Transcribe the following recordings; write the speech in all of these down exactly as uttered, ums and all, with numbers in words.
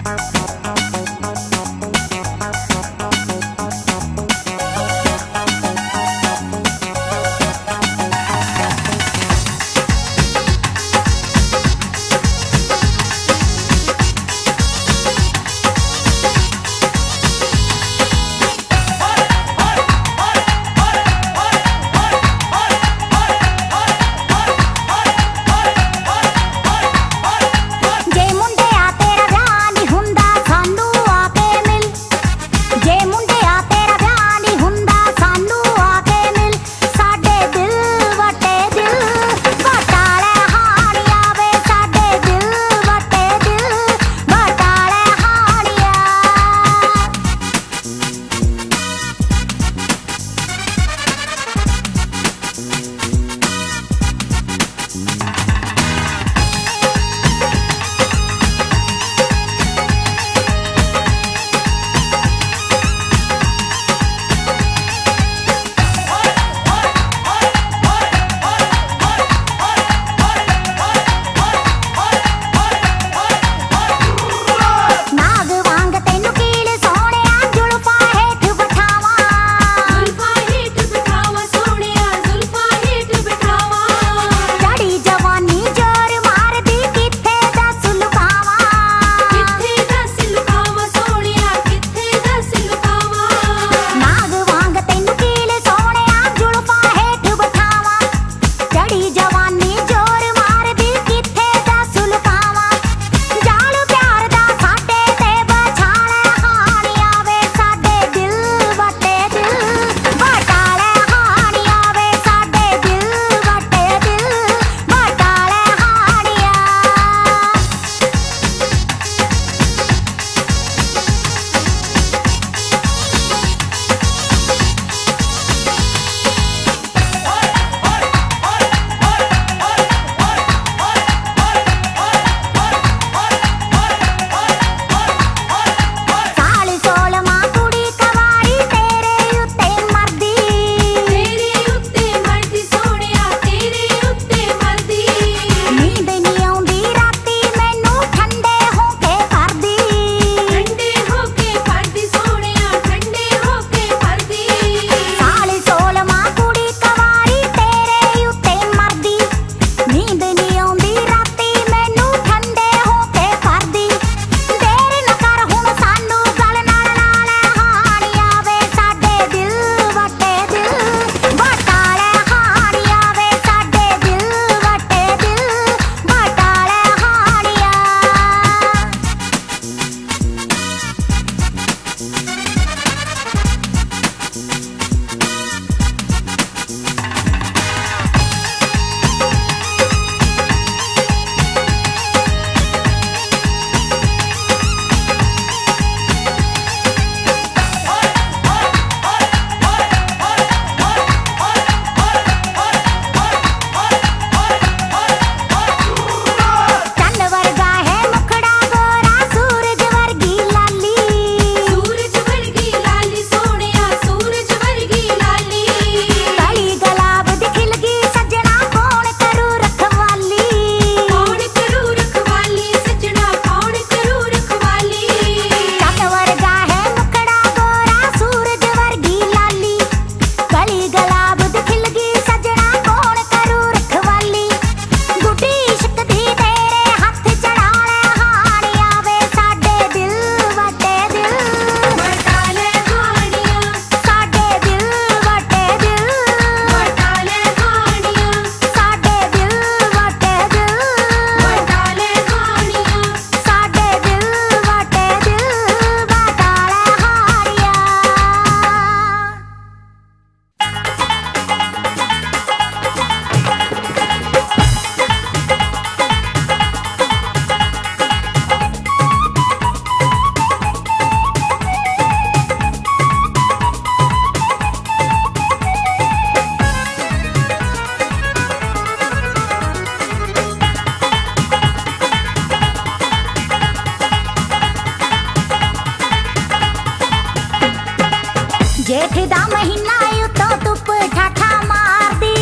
जेठ दा महीना उतो धुप ठाठा मारदी,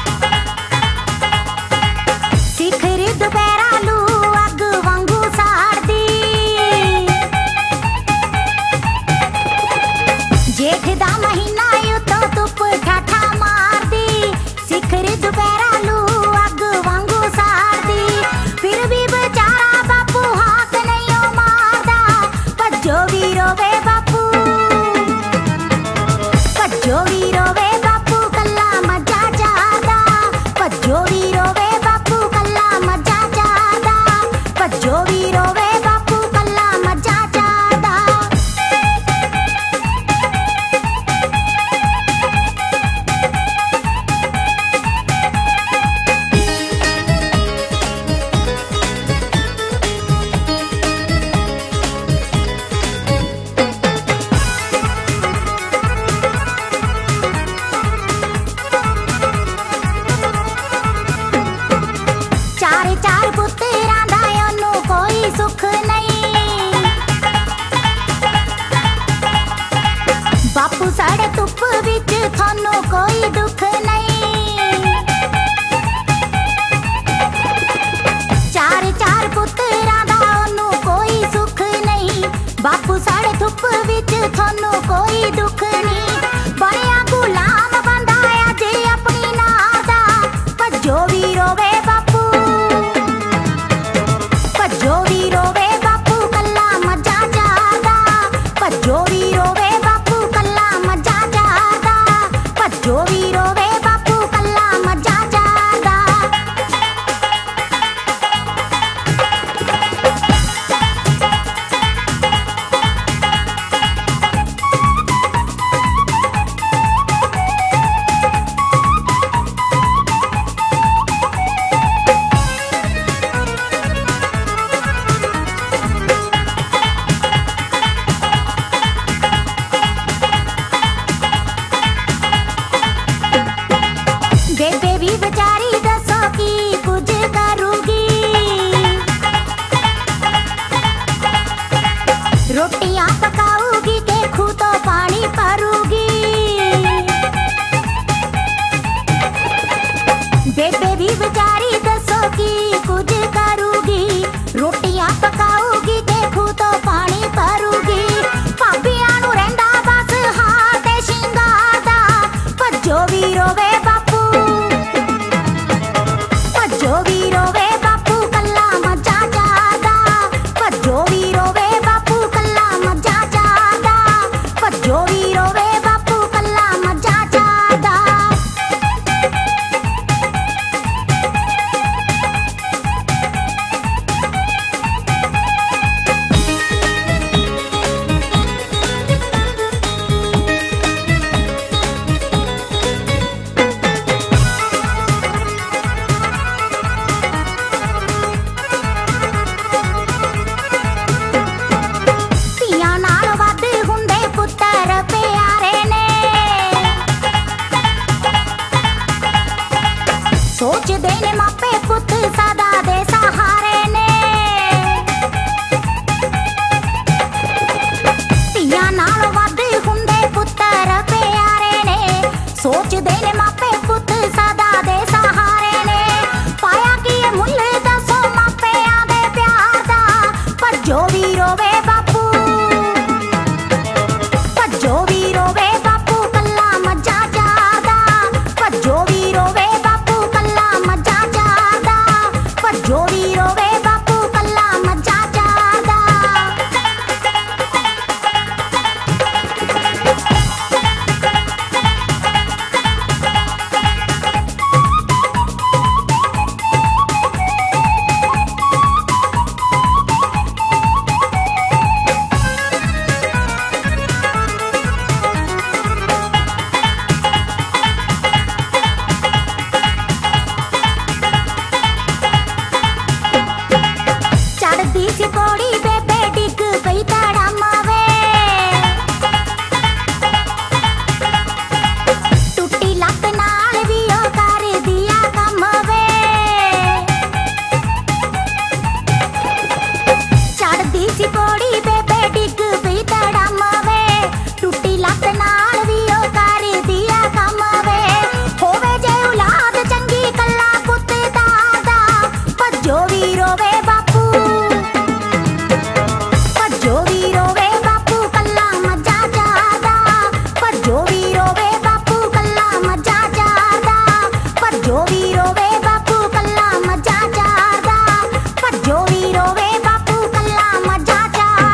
सिखर दुपहरा लू अग वांगू साड़ कोई दुख नहीं। चार चार पुत्तरां दा ओनू कोई सुख नहीं। बापू साढ़े धुप विच थोनू कोई दुख नहीं। बड़िया गुलाम बंदा अजे अपनी नां दा। भज्जो भी रोवे बापू, भज्जो भी रोवे बापू कल्ला मजा जादा। भज्जो भी रोवे बापू कल्ला मजा जादा। भज्जो भी रोवे बापू कल्ला मजा जादा। बेबे भी बेचारी दसो की कुछ करूगी। रोटियां पकाऊगी के खूह तो पानी भरूगी। बेबे भी बेचारी दसो की कुछ करूगी। रोटियां पकाऊगी के खूह तो पानी भरूगी। भाबियां नू रहिंदा बस हार ते शिंगार दा। भज्जो भी रोवे बापू, भज्जो भी रोवे बापू कल्ला मजा जादा। भज्जो भी रोवे बापू कल्ला मजा जादा। भज्जो भी रोवे बापू कल्ला मजा जादा। ਧੀਆਂ ਨਾਲ ਵੱਧ ਹੁੰਦੇ ਪੁੱਤਰ ਪਿਆਰੇ ਨੇ। ਸੋਚਦੇ ਨੇ ਮਾਪੇ ਪੁੱਤ ਸਦਾ ਦੇ ਸਹਾਰੇ ਨੇ। ਧੀਆਂ ਨਾਲ ਵੱਧ ਹੁੰਦੇ ਪੁੱਤਰ ਪਿਆਰੇ ਨੇ। ਸੋਚਦੇ ਨੇ ਮਾਪੇ ਪੁੱਤ ਸਦਾ ਦੇ ਸਹਾਰੇ ਨੇ। ਪਾਇਆ ਕੀ ਇਹ ਮੁੱਲ ਦੱਸੋ ਮਾਪਿਆਂ ਦੇ ਪਿਆਰ ਦਾ। ਭੱਜੋ ਵੀ ਰੋਵੇ ਬਾਪੂ, ਭੱਜੋ ਵੀ ਰੋਵੇ ਬਾਪੂ ਕल्ला मजा जादा। भज्जो भी रोवे बापू कल्ला मजा जादा। भज्जो भी रोवे बापू कल्ला मजा जादा। चढ़दी सी पौड़ी बेबे डिग पई धड़म वे। टुटी लत नाल भी ओ कर दिया कम वे। चढ़दी सी पौड़ी बेबे डिग पई धड़म वे। टुटी लत नाल भी ओ कर दिया कम वे। होवे जे औलाद चंगी कल्ला पुੱਤ दादा। भज्जो भी रोवे बापू, भज्जो भी रोवे बापू कल्ला मजा जादा। भज्जो भी रोवे बापू कल्ला मजा जादा। भज्जो भी रोवे बापू कल्ला मजा जादा। भज्जो भी रोवे बापू कल्ला मजा जादा।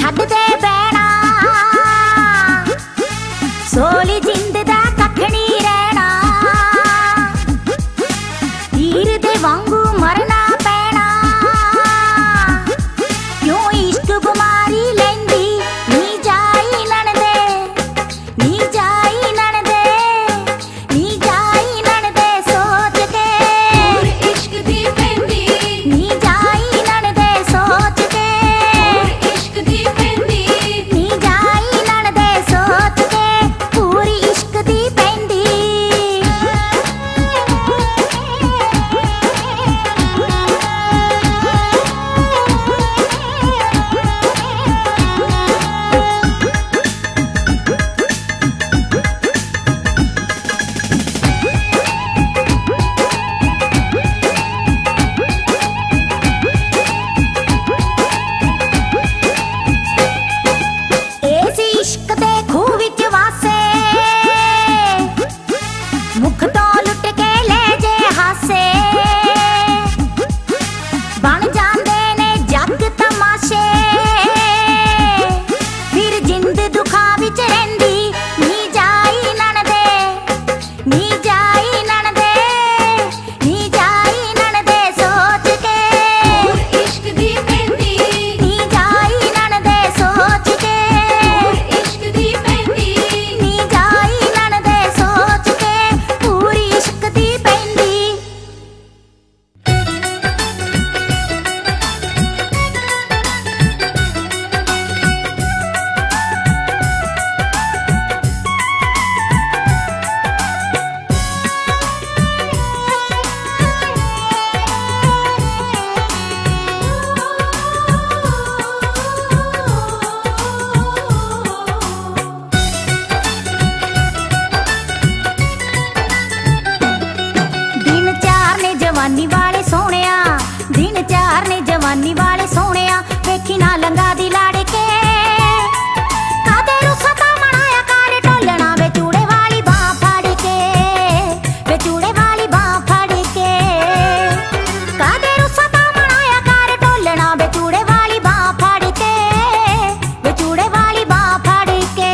छड्ड दे बैणा सोली जिंद दा कख नहीं रहना तीर दे वांगू मरना पैना क्यों इश्क बीमारी लैंदी नी जाई नणदे नी जाई नणदे नी जाई नणदे सोच के और इश्क दी पैंदी नी जाई नणदे सोच के और इश्क दी पैंदी नी जाई नणदे सोच के पूरी इश्क दी पैंदी इस इश्क दे खूह विच वासे मुख तो लुट के ले जे हासे बन जांदे ने जग तमाशे फिर जिंद दुखा विच रहिंदी नी जाई नणदे नी जाई नणदे नी जाई नणदे सोच के और इश्क दी पैंदी नी जाई नणदे सोच के और इश्क दी पैंदी नी जाई नणदे सोच के पूरी इश्क दी पैंदी दिन चार ने जवानी वाले सोहणिया दिन चार ने जवानी वाले सोहणिया वेखी ना लंगा दी लाड़ के कादे रुस्सा ता मनाया कर ढोलना वे चूड़े वाली बांह फड़ के वे चूड़े वाली बांह फड़ के कादे रुस्सा ता मनाया कर ढोलना वे चूड़े वाली बांह फड़ के वे चूड़े वाली बांह फड़ के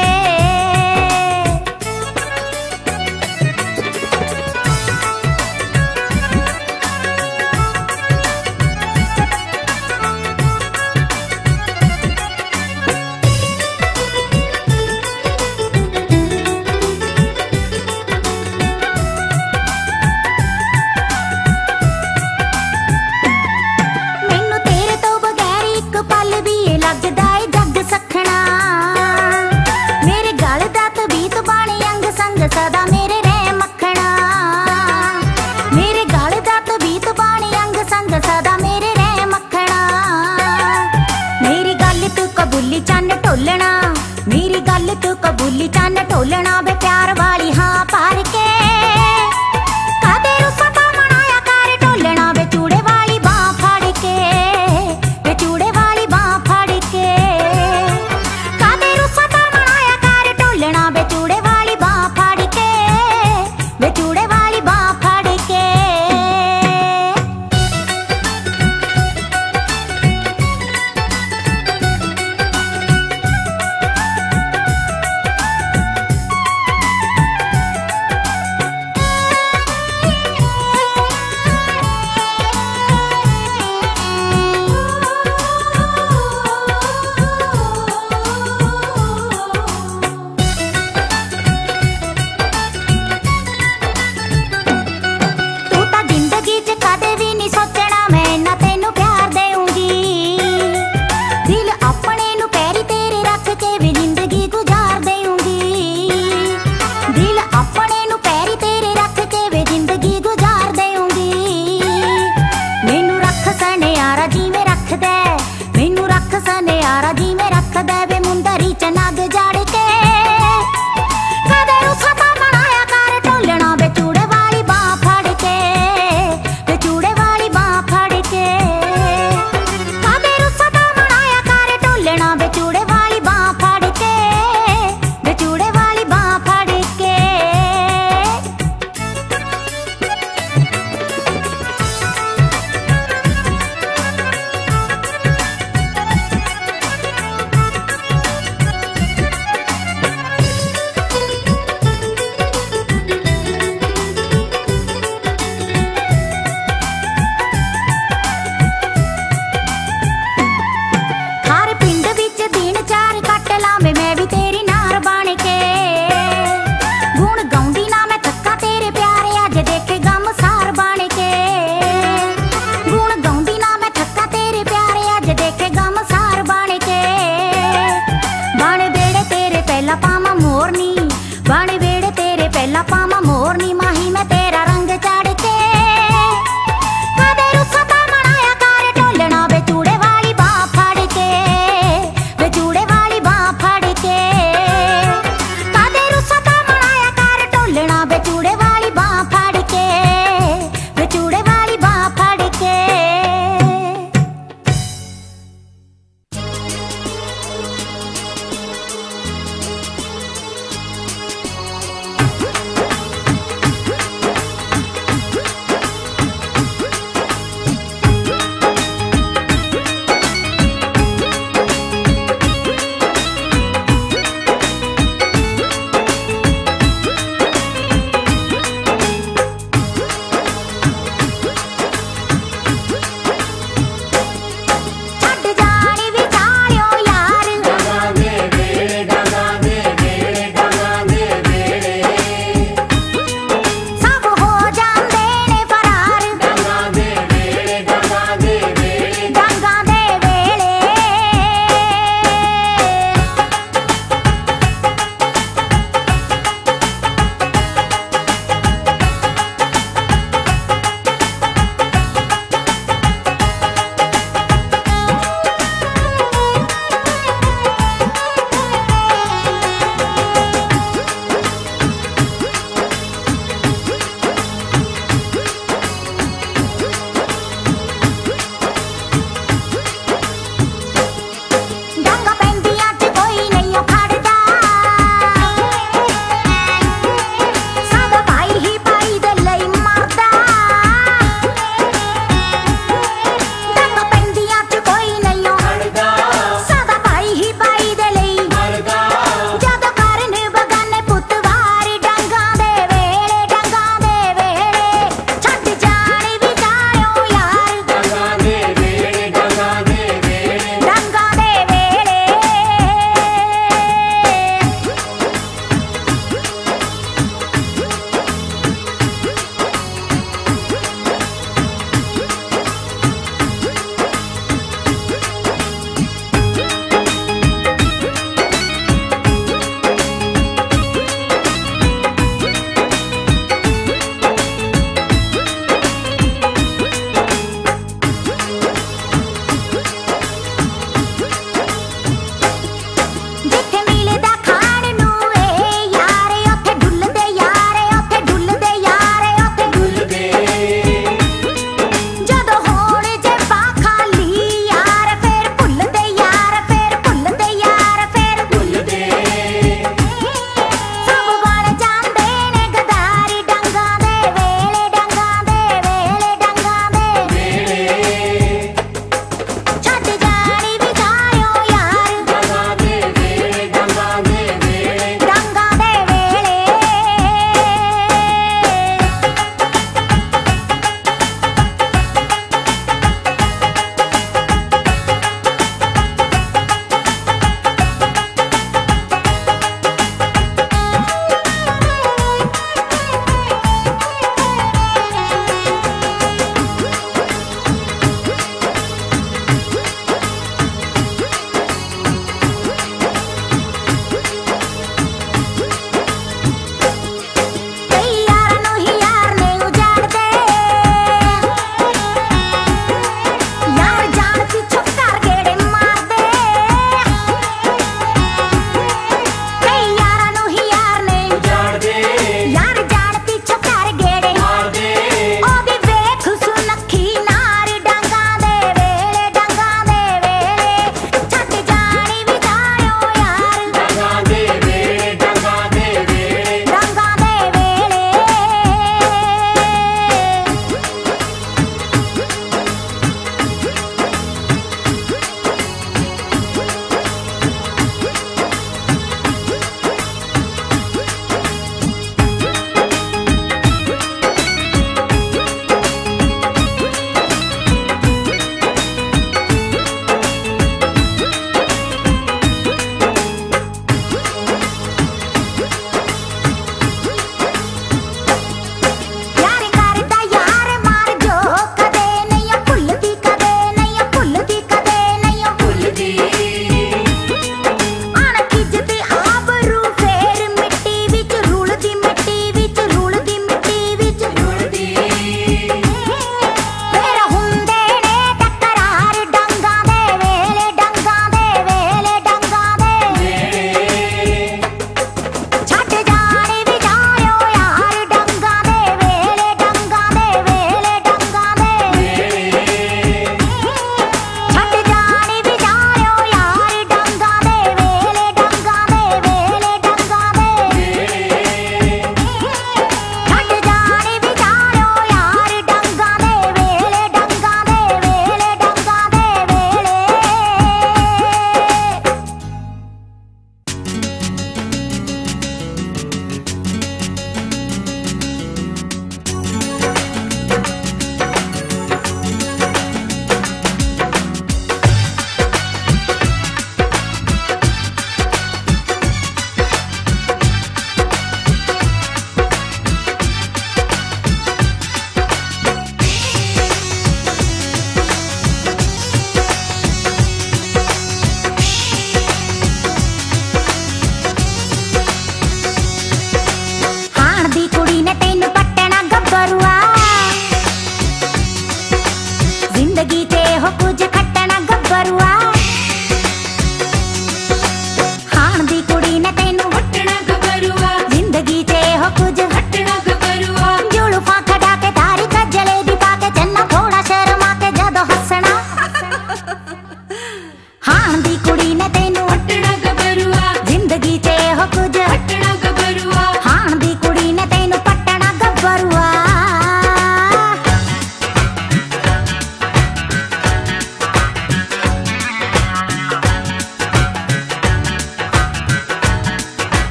ਮੈਨੂੰ ਤੇਰੇ ਤੋਂ ਬਗੈਰ ਇੱਕ ਪਲ ਵੀ ਇਹ ਲੱਗਦਾ ਏ ਜੱਗ ਸਖਣਾ ਮੇਰੇ ਗਲ ਦਾ ਤਵੀਤ ਬਾਣੀ ਅੰਗ ਸੰਗ ਸਦਾ ਮੇਰੇ ਰਹਿ ਮੱਖਣਾ ਮੇਰੇ ਗਲ ਦਾ ਤਵੀਤ ਬਾਣੀ ਅੰਗ ਸੰਗ ਸਦਾ ਮੇਰੇ ਰਹਿ ਮੱਖਣਾ ਮੇਰੀ ਗੱਲ ਤੂੰ ਕਬੂਲੀ ਚੰਨ ਢੋਲਣਾ ਮੇਰੀ ਗੱਲ ਤੂੰ ਕਬੂਲੀ ਚੰਨ ਢੋਲਣਾ ਵੇ ਪਿਆਰ ਵਾਲੀ ਹਾਂ ਭਰ ਕੇ ਕਾਦੇ ਰੁੱਸਾ ਤਾ ਮਨਾਇਆ ਕਰ ਢੋਲਣਾ ਵੇ ਚੂੜੇ ਵਾਲੀ ਬਾਂਹ ਫੜ ਕੇ ਵੇ ਚੂੜੇ ਵਾਲੀ ਬਾਂਹ ਫੜ ਕੇ ਕਾਦੇ ਰੁੱਸਾ ਤਾ ਮਨਾਇਆ ਕਰ ਢੋਲਣਾ ਵੇ ਚੂੜੇ ਵਾਲੀ ਬਾਂਹ ਫੜ ਕੇ ਵੇ ਚੂੜੇ ਵਾਲੀ ਬਾਂਹ ਫੜ ਕੇ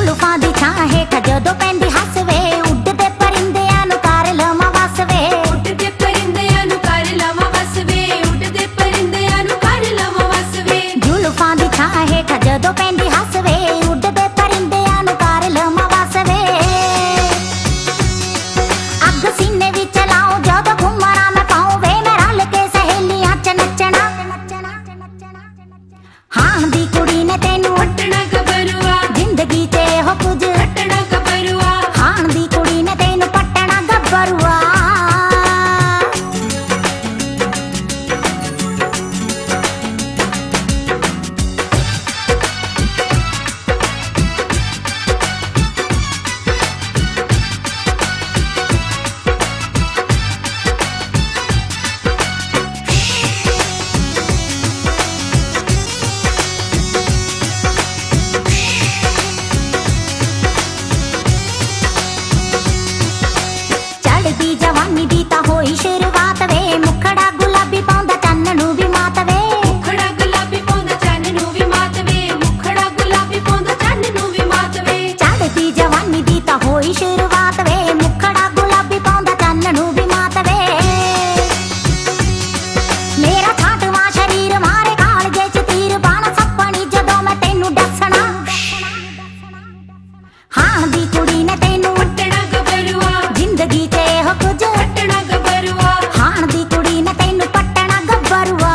जुल्फां दी छां हेठ जदों पैंदी हस वे उड़दे परिंदियां नूं कर लवां वस वे उड़दे परिंदियां नूं कर लवां वस वे उड़दे परिंदियां नूं कर लवां वस वे जुल्फां दी छां हेठ जदों पैंदी हस वे उड़दे परिंदियां नूं कर लवां वस वे अग सीने विच लाओ जदों घुमरा मैं पाऊं वे मैं रल के सहेलियां च नचना हाण दी कुड़ी ने तैनू पटना गबरुआ जिंदगी ते हो कुछ पटना गबरुआ हाण दी कुड़ी ने तैनू पटना गबरुआ चढ़दी जवानी दी तां होई शुरुआत वे मुखड़ा गुलाबी पाउंदा चन्न नूं भी मात वे मुखड़ा गुलाबी पौंदा चन्न नूं भी मात वे मुखड़ा गुलाबी पौंदा चन्न नूं भी मात वे चढ़दी जवानी दी तां होई शुरुआत वे मुखड़ा गुलाबी पाउंदा चन्न नूं भी मात वे मेरा छाटवा शरीर मारे कालजे च तीर बाण सपनी जदों मैं तैनू डसना हाण दी कुड़ी ने तैनू पटना गबरुआ जिंदगी ते हो कुछ पटना गबरुआ हाण दी कुड़ी ने तैनू पटना गबरुआ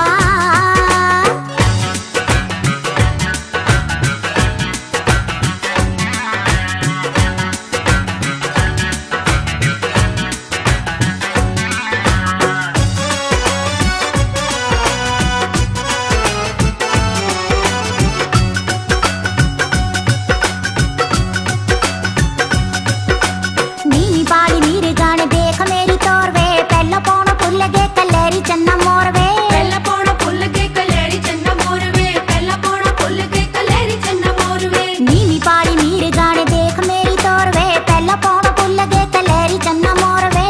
नीली पाली नीरे गाने देख मेरी तौर वे पहला पौन भुल गए कलेरी चन्ना मोर वे पहला पौना भुल गए कलेरी चन्ना मोर वे पहला पौना भुल गए कलेरी चन्ना मोर वे नीली पाली नीरे गाने देख मेरी तौर वे पहला पौन भुल गए कलेरी चन्ना मोर वे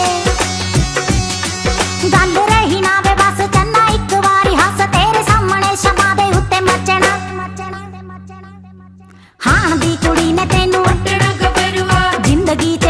गल रही ना वे बस चन्ना एक वारी हस तेरे सामने शमा दे उत्ते मचना हाण दी कुड़ी ने तैनू पटना गबरुआ जिंदगी